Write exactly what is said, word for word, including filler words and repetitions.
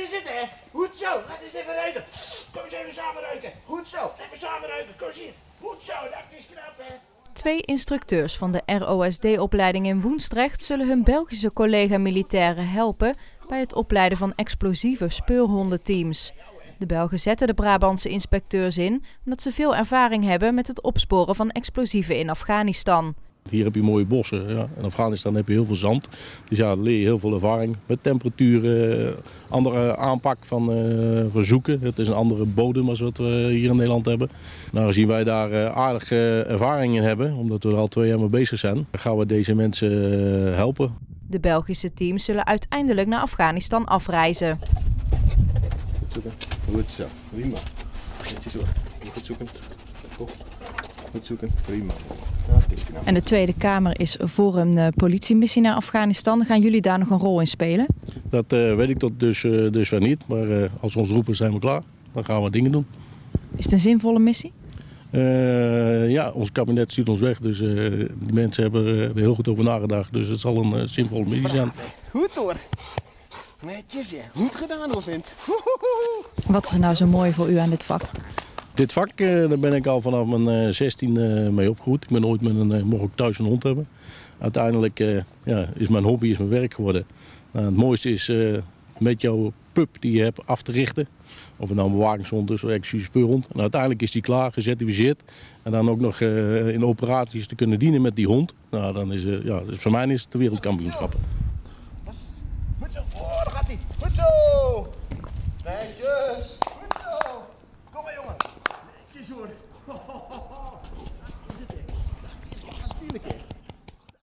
even zitten, hè. Goed zo, laten we eens even ruiken. Kom eens even samen ruiken. Goed zo, even samen ruiken. Kom eens hier. Goed zo, dat is knap, hè. Twee instructeurs van de R O S D-opleiding in Woensdrecht zullen hun Belgische collega-militairen helpen bij het opleiden van explosieve speurhondenteams. De Belgen zetten de Brabantse inspecteurs in omdat ze veel ervaring hebben met het opsporen van explosieven in Afghanistan. Hier heb je mooie bossen. Ja. In Afghanistan heb je heel veel zand. Dus ja, daar leer je heel veel ervaring met temperaturen, andere aanpak van uh, verzoeken. Het is een andere bodem als wat we hier in Nederland hebben. Nou, zien wij daar uh, aardig uh, ervaring in hebben, omdat we er al twee jaar mee bezig zijn, dan gaan we deze mensen uh, helpen. De Belgische teams zullen uiteindelijk naar Afghanistan afreizen. Goed zoeken. Goed zo. Prima. Netjes hoor. Goed zoeken. Goed zoeken. Prima. En de Tweede Kamer is voor een uh, politiemissie naar Afghanistan. Gaan jullie daar nog een rol in spelen? Dat uh, weet ik tot dus, uh, dus wel niet. Maar uh, als we ons roepen zijn we klaar. Dan gaan we dingen doen. Is het een zinvolle missie? Uh, ja, ons kabinet stuurt ons weg. Dus uh, de mensen hebben er heel goed over nagedacht. Dus het zal een uh, zinvolle missie zijn. Goed hoor. Netjes, hè. Goed gedaan hoor, vent. Wat is er nou zo mooi voor u aan dit vak? Dit vak, daar ben ik al vanaf mijn zestien mee opgegroeid. Ik ben ooit met een, mocht ook thuis een hond hebben. Uiteindelijk ja, is mijn hobby is mijn werk geworden. Nou, het mooiste is uh, met jouw pup die je hebt af te richten. Of het nou een bewakingshond is of een exclusieve speurhond. En uiteindelijk is die klaar, gecertificeerd. En dan ook nog uh, in operaties te kunnen dienen met die hond. Nou, dan is, uh, ja, dus voor mij is het de wereldkampioenschappen.